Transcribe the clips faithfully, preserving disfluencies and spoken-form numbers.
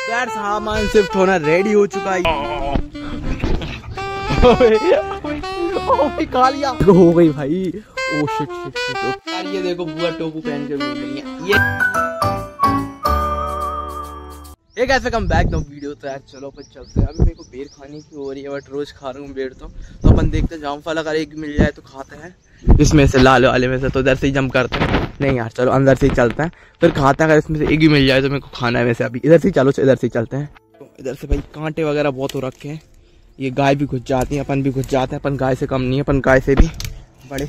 यार सामान शिफ्ट होना रेडी हो चुका है। खा लिया हो गई भाई। ओ शिट शिट शिट यार ये देखो बुआ टोपू पहन के घूम रही है ये। एक ऐसे कम बैक नो वीडियो। तो यार चलो अपन चलते हैं। अभी मेरे को बेर खाने की हो रही है बट रोज खा रहा हूँ बेर। तो तो अपन देखते हैं जामफल अगर एक मिल जाए तो खाते हैं इसमें से लाल वाले में से। तो इधर से ही जंप करते हैं। नहीं यार चलो अंदर से ही चलते हैं फिर खाते हैं। अगर इसमें से एक ही मिल जाए तो मेरे को खाना है वैसे। अभी इधर से चलो इधर से चलते हैं। तो इधर से भाई कांटे वगैरह बहुत हो रखे हैं। ये गाय भी घुस जाती है अपन भी घुस जाते हैं। अपन गाय से कम नहीं है अपन गाय से भी बड़े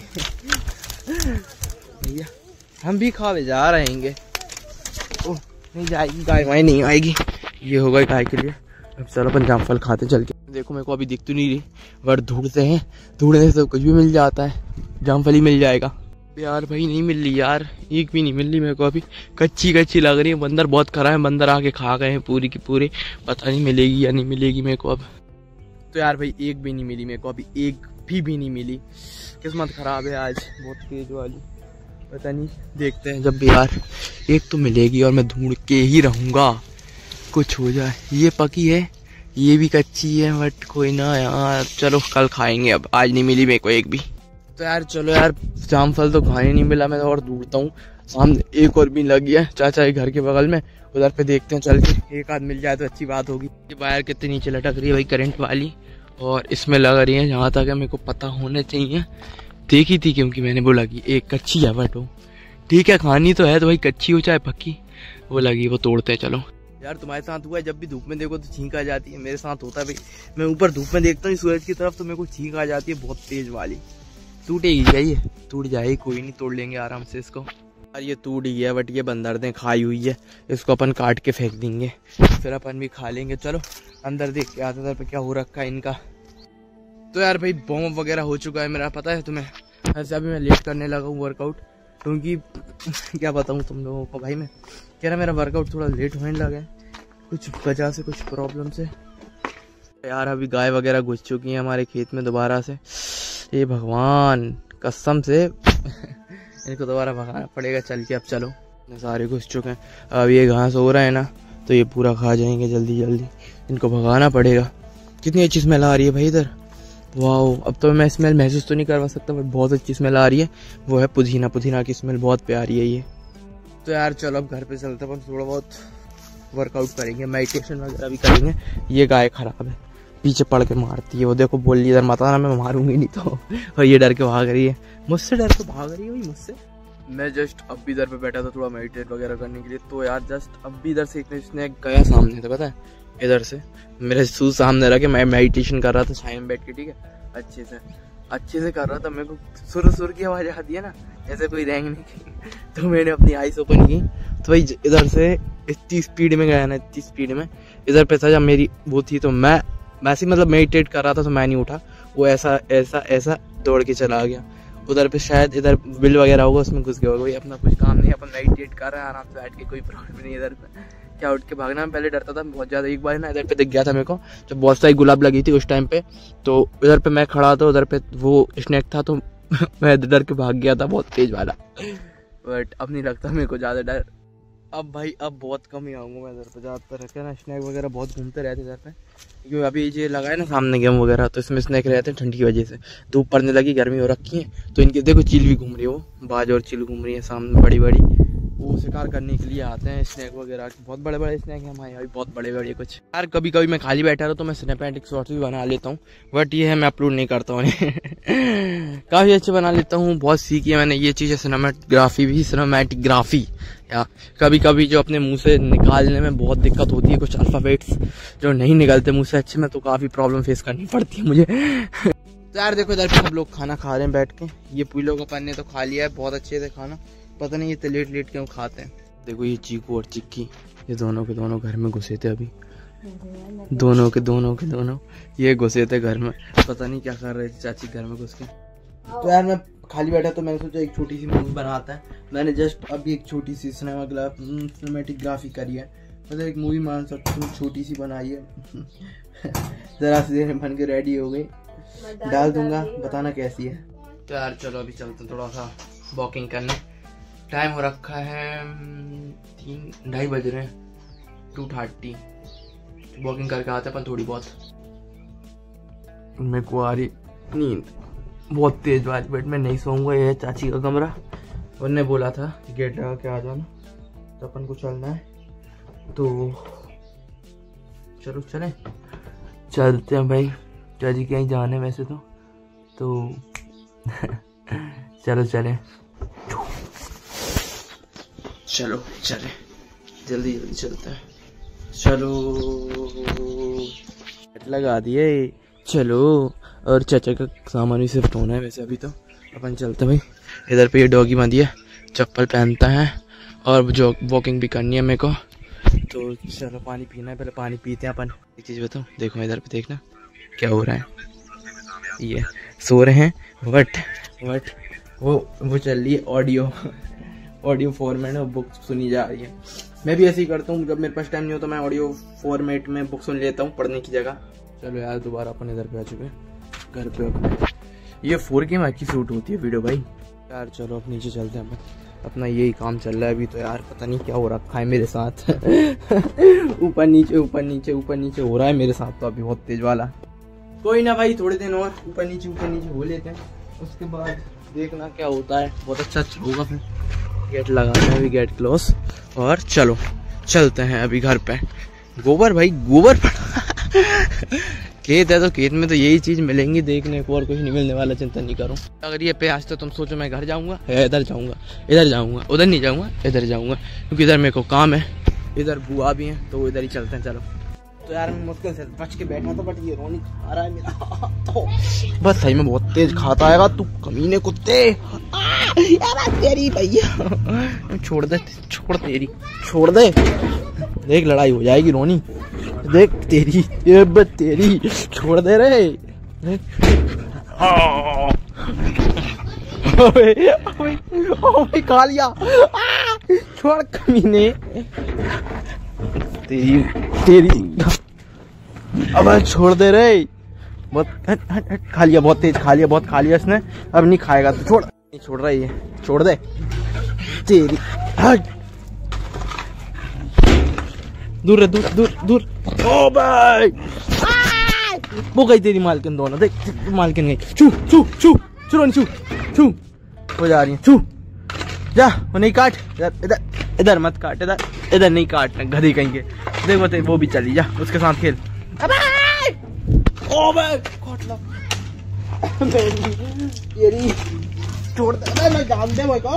भैया हम भी खावे जा रहेंगे। ओह नहीं जाएगी गाय वहीं नहीं आएगी। ये होगा गाय के लिए। अब चलो अपन जामफल खाते चल के। देखो मेरे को अभी दिख तो नहीं रही बट ढूंढते हैं। ढूंढने से कुछ भी मिल जाता है। जामफल ही मिल जाएगा यार। भाई नहीं मिल रही यार एक भी नहीं मिल रही मेरे को। अभी कच्ची कच्ची लग रही है। बंदर बहुत खरा है। बंदर आके खा गए हैं पूरी की पूरी। पता नहीं मिलेगी या नहीं मिलेगी मेरे को अब। तो यार भाई एक भी नहीं मिली मेरे को। अभी एक भी भी नहीं मिली। किस्मत खराब है आज बहुत तेज वाली। पता नहीं देखते हैं जब भी यार एक तो मिलेगी और मैं ढूंढ के ही रहूँगा कुछ हो जाए। ये पकी है ये भी कच्ची है बट कोई ना यार चलो कल खाएंगे। अब आज नहीं मिली मेरे को एक भी। तो यार चलो यार जामफल तो खाने नहीं मिला। मैं तो और ढूंढता हूँ। सामने एक और भी लगी है चाचा के घर के बगल में। उधर पे देखते हैं चल के। एक आध मिल जाए तो अच्छी बात होगी। ये वायर कितनी नीचे लटक रही है भाई करंट वाली। और इसमें लग रही है जहाँ तक है मेरे को पता होना चाहिए। देखी थी क्योंकि मैंने बोला कि एक कच्ची है बट वो ठीक है खानी तो है तो भाई कच्ची हो चाहे पक्की वो लगी वो तोड़ते हैं। चलो यार तुम्हारे साथ हुआ है जब भी धूप में देखो तो छींक आ जाती है। मेरे साथ होता है भाई। मैं ऊपर धूप में देखता हूँ सूरज की तरफ तो मेरे को छींक आ जाती है बहुत तेज वाली। टूटेगी क्या ये? टूट जाएगी कोई नहीं तोड़ लेंगे आराम से इसको। यार ये टूट ही है बट ये बंदर ने खाई हुई है। इसको अपन काट के फेंक देंगे फिर अपन भी खा लेंगे। चलो अंदर देख के आते पे क्या हो रखा है इनका। तो यार भाई बॉम्ब वगैरह हो चुका है मेरा पता है तुम्हें। ऐसे अभी मैं लेट करने लगा हूँ वर्कआउट क्योंकि क्या बताऊँ तुम लोगों को भाई। मैं कह रहा मेरा वर्कआउट थोड़ा लेट होने लगा है कुछ वजह से कुछ प्रॉब्लम से। यार अभी गाय वगैरह घुस चुकी हैं हमारे खेत में दोबारा से। ये भगवान कसम से इनको दोबारा भगाना पड़ेगा चल के। अब चलो सारे घुस चुके हैं। अब ये घास हो रहा है ना तो ये पूरा खा जाएंगे जल्दी जल्दी। इनको भगाना पड़ेगा। कितनी अच्छी स्मेल आ रही है भाई इधर। वाह अब तो मैं स्मेल महसूस तो नहीं करवा सकता बट बहुत अच्छी स्मेल आ रही है। वो है पुदीना। पुदीना की स्मेल बहुत प्यारी है ये। तो यार चलो अब घर पे चलते हैं। थोड़ा बहुत वर्कआउट करेंगे मेडिटेशन वगैरह भी करेंगे। ये गाय खराब है पीछे पड़ के मारती है। वो देखो बोल रही इधर मत आना मैं मारूंगी नहीं तो। और ये डर के भाग रही है मुझसे। डर के भाग रही है भाई मुझसे। मैं जस्ट अब भी इधर पे बैठा था थोड़ा मेडिटेट वगैरह करने के लिए। तो यार जस्ट अब भी इधर से एक स्नैक गया सामने से पता है। इधर से मेरे शूज सामने रखे मैं मेडिटेशन कर रहा था छाया में बैठ के ठीक है अच्छे से अच्छे से कर रहा था। मेरे को सुर सुर की आवाज आती है ना ऐसे कोई रैंग नहीं की। तो मैंने अपनी आईज ओपन की तो भाई इधर से इतनी स्पीड में गया ना इतनी स्पीड में। इधर पे था जब मेरी वो थी तो मैं वैसे मतलब मेडिटेट कर रहा था तो मैं नहीं उठा। वो ऐसा ऐसा ऐसा दौड़ के चला गया। उधर पे शायद इधर बिल वगैरह होगा उसमें घुस गया होगा। भाई अपना कुछ काम नहीं अपन मेडिटेट कर रहे हैं आराम से बैठ के कोई प्रॉब्लम नहीं। इधर पे क्या उठ के भागना में पहले डरता था बहुत ज़्यादा। एक बार ना इधर पे दिख गया था मेरे को जब बहुत सारी गुलाब लगी थी उस टाइम पे। तो इधर पे मैं खड़ा था उधर पे वो स्नैक था तो मैं डर के भाग गया था बहुत तेज वाला। बट अब नहीं लगता मेरे को ज़्यादा डर। अब भाई अब बहुत कम ही आऊँगा मैं इधर पे। ज़्यादातर रखे ना स्नैक वगैरह बहुत घूमते रहते इधर पे क्योंकि अभी ये लगा है ना सामने गेम वगैरह तो इसमें स्नैक रहते हैं ठंडी की वजह से। धूप पड़ने लगी गर्मी हो रखी है तो इनके देखो चील भी घूम रही है। वो बाज और चील घूम रही है सामने बड़ी बड़ी। वो शिकार करने के लिए आते हैं स्नैक वगैरह। बहुत बड़े बड़े स्नैक हैं हमारे यहाँ बहुत बड़े बड़े कुछ। यार कभी कभी मैं खाली बैठा रहा तो मैं स्नैपचैट शॉर्ट्स भी बना लेता हूँ बट ये है मैं अपलोड नहीं करता हूँ। काफ़ी अच्छे बना लेता हूँ बहुत सीखी है मैंने ये चीज़ है सिनेमेटोग्राफी भी सिनेमैटिग्राफी। या कभी कभी जो अपने मुंह से निकालने में बहुत दिक्कत होती है कुछ अल्फ़ाबेट्स जो नहीं निकलते मुंह से अच्छे में तो काफ़ी प्रॉब्लम फेस करनी पड़ती है मुझे। तो यार देखो इधर पे सब लोग खाना खा रहे हैं बैठ के। ये पुलों का पन्ने तो खा लिया है बहुत अच्छे से खाना। पता नहीं ये तो लेट लेट क्यों खाते हैं। देखो ये चीकू और चिक्की ये दोनों के दोनों घर में घुसे थे अभी। दोनों के दोनों के दोनों ये घुसे थे घर में। पता नहीं क्या कर रहे थे चाची घर में घुस के। तो यार मैं खाली बैठा तो मैंने सोचा एक छोटी सी मूवी बनाता है। मैंने जस्ट अभी एक छोटी सी सिनेमेटोग्राफी करी है। मतलब एक मूवी मान सकते हो छोटी सी बनाई है। जरा सी देर में बन के रेडी हो गई। डाल दूंगा बताना कैसी है। तो यार चलो अभी चलते थोड़ा सा वॉकिंग करने। टाइम हो रखा है तीन ढाई बज रहे हैं। टू थर्टी वॉकिंग करके आते अपन थोड़ी बहुत। मेरे को आ रही नींद बहुत तेज वाली, बट मैं नहीं सोऊंगा। ये है चाची का कमरा, उन्होंने बोला था गेट लगा के आ जाना, तो अपन को चलना है, तो चलो चलें, चलते हैं भाई। चाची कहीं जाने वैसे तो तो चलो चलें, चलो चले जल्दी जल्दी चलते हैं। चलो लगा दिए, चलो। और चाचा का सामान भी सिर्फ होना है वैसे अभी, तो अपन चलते हैं भाई। इधर पे ये डॉगी बांधी है, चप्पल पहनता है, और जो वॉकिंग भी करनी है मेरे को, तो चलो पानी पीना है, पहले पानी पीते हैं अपन। एक चीज़ बताऊँ, देखो इधर पे देखना क्या हो रहा है, ये सो रहे हैं, बट बट वो वो चल रही है ऑडियो ऑडियो फॉर्मेट में बुक सुनी जा रही है। मैं भी ऐसे ही करता हूँ, जब मेरे पास टाइम नहीं होता मैं ऑडियो फॉर्मेट में बुक सुन लेता हूँ पढ़ने की जगह। चलो यार दोबारा अपन इधर पे आ चुके हैं, घर पे अपने। ये फोर के में की शूट होती है वीडियो भाई यार। चलो अब नीचे चलते हैं अपन, अपना यही काम चल रहा है अभी तो यार, पता नहीं क्या हो रखा है मेरे साथ ऊपर नीचे ऊपर नीचे ऊपर नीचे हो रहा है मेरे साथ तो अभी बहुत तेज वाला। कोई ना भाई, थोड़े दिन और ऊपर नीचे ऊपर नीचे हो लेते हैं, उसके बाद देखना क्या होता है। बहुत अच्छा अच्छा होगा। फिर गेट लगाना है अभी, गेट क्लोज, और चलो चलते हैं अभी घर पे। गोबर भाई गोबर खेत है तो खेत में तो यही चीज मिलेंगी देखने को, और कुछ नहीं मिलने वाला, चिंता नहीं करो। अगर ये पे आज तो तुम सोचो मैं घर जाऊंगा या इधर जाऊंगा, इधर जाऊंगा, उधर नहीं जाऊंगा, इधर जाऊंगा, क्योंकि इधर मेरे को काम है, इधर बुआ भी है, तो इधर ही चलते हैं। चलो तो यार मैं मुश्किल से बच के बैठा था, बट ये रोनी खा रहा है मेरा तो बस सही में बहुत तेज खाता आएगा तू कमीने कुत्ते यार तेरी भैया। छोड़ दे छोड़ तेरी छोड़ दे, देख लड़ाई हो जाएगी रोनी, देख तेरी ये बस तेरी छोड़ दे रे। ओए ओए ओए खा लिया, छोड़ कमीने तेरी तेरी अब छोड़ दे रे। बहुत हट हट हट खा लिया, बहुत तेज खा लिया, बहुत खा लिया इसने, अब नहीं खाएगा तो छोड़। नहीं छोड़ रही है, छोड़ दे तेरी, हट दूर दूर दूर दूर। ओ भाई वो गई तेरी मालकिन, दोनों देख मालकिन गई। छू छू छू छू छू छू हो जा रही है, छू जा, वो नहीं काट, इधर इधर इधर मत काट, इधर इधर नहीं काटना गधी कहीं के। देखो ते वो भी चली जा, उसके साथ खेल। ओ भाई काट लो तेरी, छोड़ दे मैं जान दे भाई को,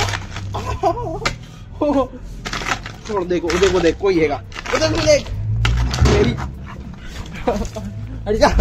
छोड़। देखो देखो देख कोई हैगा उधर भी देख तेरी, अरे जा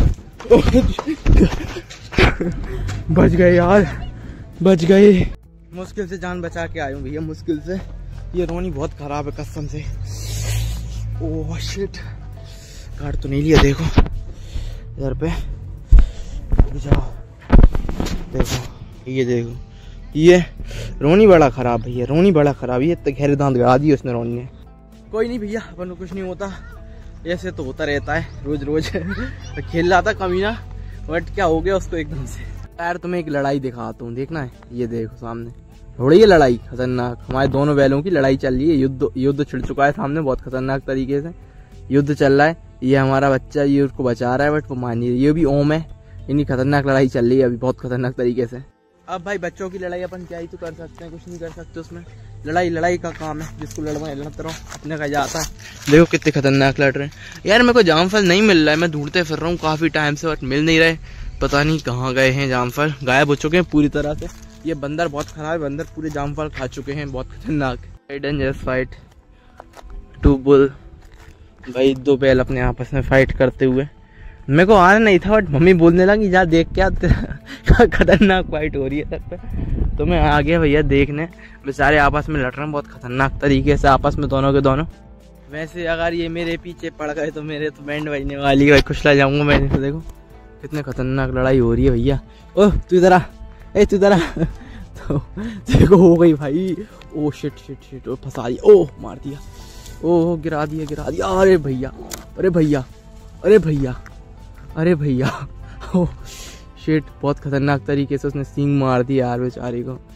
बच गए यार, बच गए। मुश्किल से जान बचा के आया हूँ भैया, मुश्किल से। ये रोनी बहुत खराब है कसम से। ओह शिट, काट तो नहीं लिया। देखो इधर पे जाओ, देखो ये देखो, ये रोनी बड़ा खराब भैया, रोनी बड़ा खराब। ये तो गहरे दांत गड़ा दिए उसने रोनी ने। कोई नहीं भैया, अपन को कुछ नहीं होता, ऐसे तो होता रहता है रोज रोज खेल रहा था कमीना, बट क्या हो गया उसको एकदम से। यार तुम्हें एक लड़ाई दिखाता हूँ, देखना है, ये देखो सामने थोड़ी ये लड़ाई खतरनाक, हमारे दोनों बैलों की लड़ाई चल रही है। युद्ध युद्ध छिड़ चुका है सामने बहुत खतरनाक तरीके से, युद्ध चल रहा है। ये हमारा बच्चा ये उसको बचा रहा है, बट वो मान नहीं रही। ये भी ओम है, इनकी खतरनाक लड़ाई चल रही है अभी बहुत खतरनाक तरीके से। अब भाई बच्चों की लड़ाई अपन क्या ही तो कर सकते हैं, कुछ नहीं कर सकते उसमें। लड़ाई लड़ाई का काम है, जिसको लड़वा लड़ते रहो, अपने का जाता है। देखो कितने खतरनाक लड़ रहे हैं यार। मेरे को जामफल नहीं मिल रहा है, मैं ढूंढते फिर रहा हूँ काफी टाइम से, बट मिल नहीं रहे। पता नहीं कहाँ गए हैं जामफल, गायब हो चुके हैं पूरी तरह से। ये बंदर बहुत खराब है, बंदर पूरे जामफल खा चुके हैं, बहुत खतरनाक। डेंजरस फाइट, टू बुल भाई, दो बैल अपने आपस में फाइट करते हुए। मेरे को आना नहीं था, बट मम्मी बोलने लगी जा देख क्या खतरनाक फाइट हो रही है सर पे, तो मैं आ गया भैया देखने। बेचारे आपस में लड़ रहे हैं बहुत खतरनाक तरीके से, आपस में दोनों के दोनों। वैसे अगर ये मेरे पीछे पड़ गए तो मेरे तो बैंड बजने वाली है, खुशला जाऊंगा मैं। तो देखो कितने खतरनाक लड़ाई हो रही है भैया। ओह तू इधर आ, ए तू इधर आ तो देखो हो गई भाई। ओ शिट शिट शिट, ओ फंसा दिया, ओह मार दिया, ओह गिरा दिया गिरा दिया। अरे भैया अरे भैया अरे भैया अरे भैया ओह शिट, बहुत खतरनाक तरीके से उसने सींग मार दिया यार बेचारी को।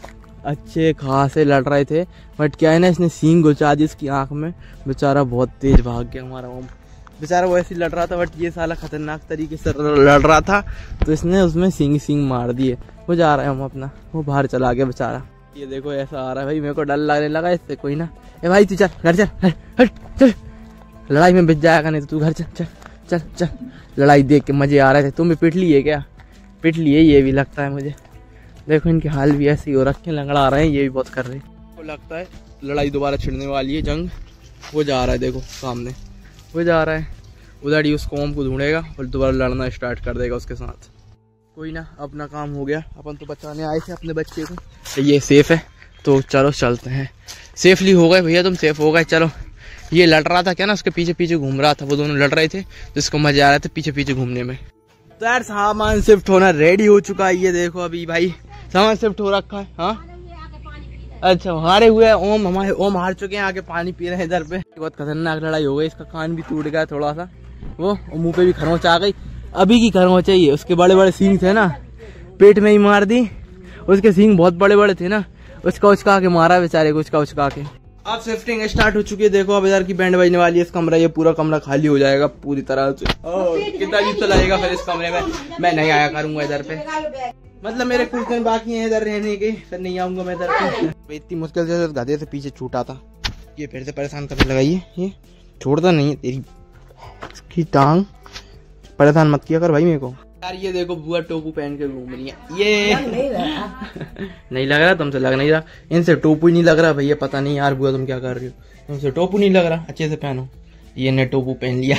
अच्छे खासे लड़ रहे थे, बट क्या है ना, इसने सींग घुसा दी इसकी आंख में। बेचारा बहुत तेज भाग गया हमारा ओम। बेचारा वो ऐसे लड़ रहा था, बट ये साला खतरनाक तरीके से लड़ रहा था, तो इसने उसमें सींग सींग मार दिए। वो जा रहा है हम अपना, वो बाहर चला गया बेचारा। ये देखो ऐसा आ रहा है भाई, मेरे को डर लगने लगा इससे। कोई ना, ए भाई तू चल घर चल, हट हट चल, लड़ाई में बिछ जाएगा नहीं तो तू घर चल चल चल चल। लड़ाई देख के मजे आ रहे थे। तुम भी पिट लिए क्या? पिट लिए ये भी लगता है मुझे। देखो इनके हाल भी ऐसे ही हो रखे, लंगड़ा रहे हैं, ये भी बहुत कर रहे हैं। वो लगता है लड़ाई दोबारा छिड़ने वाली है, जंग। वो जा रहा है देखो सामने, वो जा रहा है उधर ही, उसको ओम को ढूंढेगा और दोबारा लड़ना स्टार्ट कर देगा उसके साथ। कोई ना, अपना काम हो गया। अपन तो बचाने आए थे अपने बच्चे को, तो ये सेफ है, तो चलो चलते हैं। सेफली हो गए भैया, तुम सेफ हो गए। चलो, ये लड़ रहा था क्या ना, उसके पीछे पीछे घूम रहा था, वो दोनों लड़ रहे थे, जिसको मजा आ रहा था पीछे पीछे घूमने में। तो यार सामान शिफ्ट होना रेडी हो चुका है, ये देखो अभी भाई सामान शिफ्ट हो रखा है। हाँ अच्छा, हारे हुए ओम, हमारे ओम हार चुके हैं, आके पानी पी रहे हैं इधर पे। बहुत खतरनाक लड़ाई हो गई, इसका कान भी टूट गया थोड़ा सा, वो मुंह पे भी खरोंच आ गई। अभी की खरोंच चाहिए, उसके बड़े बड़े सींग थे ना, पेट में ही मार दी। उसके सींग बहुत बड़े बड़े थे ना, उसका उचका के मारा बेचारे को, उसका उचका के। अब शिफ्टिंग स्टार्ट हो चुकी है। देखो अब इधर की बैंड बजने वाली है इस कमरा, ये पूरा कमरा खाली हो जाएगा पूरी तरह से। कितना अजीब तो लगेगा फिर इस कमरे में, मैं नहीं आया करूंगा इधर पे। मतलब मेरे कुछ दिन बाकी हैं इधर रहने के, फिर नहीं आऊंगा मैं इधर पे। इतनी मुश्किल से गधे से पीछे छूटा था, ये फिर से परेशान करने लगा। ये ये छोड़ता नहीं है तेरी इसकी टांग, परेशान मत किया कर भाई मेरे को। यार ये देखो बुआ टोपू पहन के घूम रही है, ये नहीं लग रहा तुमसे, लग नहीं रहा, इनसे टोपू ही नहीं लग रहा भैया। पता नहीं यार बुआ तुम क्या कर रही हो, तुमसे टोपू नहीं लग रहा, अच्छे से पहनो। ये ने टोपू पहन लिया।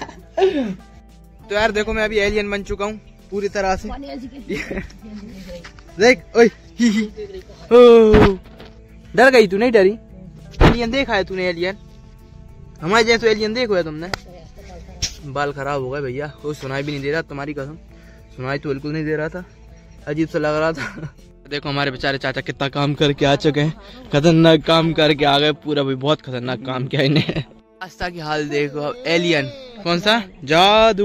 तो यार देखो मैं अभी एलियन बन चुका हूँ पूरी तरह से। देख ओए, डर गई तू? नहीं डरी? एलियन देखा है तूने? एलियन हमारे जैसे एलियन देखो है तुमने? बाल खराब हो गए भैया, कोई सुनाई भी नहीं दे रहा, तुम्हारी कसम सुनाई तो बिल्कुल नहीं दे रहा था, अजीब सा लग रहा था। देखो हमारे बेचारे चाचा कितना काम करके आ चुके हैं, खतरनाक काम करके आ गए पूरा भाई, बहुत खतरनाक काम किया इन्हें। रास्ता की हाल देखो। अब एलियन कौन सा? जादू,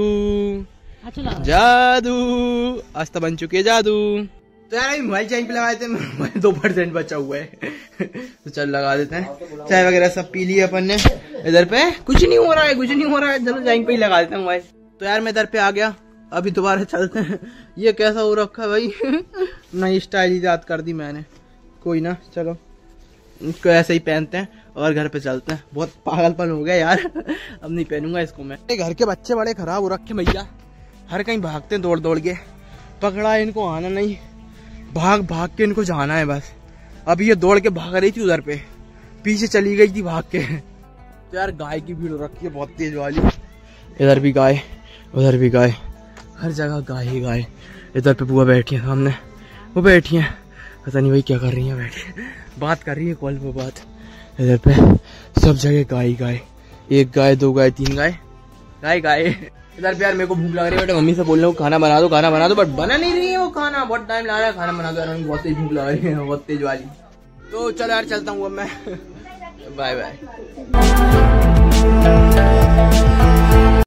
जादू आस्था बन चुकी है जादू। तो यार अभी मोबाइल चार्ज पे लगाए थे, मोबाइल दो परसेंट बचा हुआ है। तो चल लगा देते हैं, चाय वगैरह सब पी लिए अपन ने। इधर पे कुछ नहीं हो रहा है, कुछ नहीं हो रहा है, चलो चार्ज पे ही लगा देते हैं मोबाइल। तो यार मैं इधर पे आ गया, अभी दोबारा चलते हैं। ये कैसा हो रखा है भाई, नई स्टाइल इजाद कर दी मैंने। कोई ना, चलो इसको ऐसे ही पहनते हैं और घर पे चलते हैं। बहुत पागलपन हो गया यार, अब नहीं पहनूंगा इसको मैं। घर के बच्चे बड़े खराब हो रखे भैया, हर कहीं भागते हैं दौड़ दौड़ के, पकड़ा है इनको आना नहीं, भाग भाग के इनको जाना है बस। अभी ये दौड़ के भाग रही थी उधर पे, पीछे चली गई थी भाग के। तो यार गाय की भीड़ रखी है बहुत तेज वाली, इधर भी गाय उधर भी गाय, हर जगह गाय ही गाय। इधर पे बुआ बैठी है सामने, वो बैठी है, पता नहीं भाई क्या कर रही है, बैठी बात कर रही है कॉल पे बात। इधर पे सब जगह गाय गाय, एक गाय दो गाय तीन गाय, गाय गाय। इधर पे यार मेरे को भूख लग रही है, बेटा मम्मी से बोल रहा हूँ खाना बना दो खाना बना दो, बट बना नहीं रही है वो खाना, बहुत टाइम लग रहा है खाना बना दो यार, बहुत तेज भूख लग रही है, बहुत तेज वाली। तो चलो यार चलता हूँ अब मैं, बाय बाय।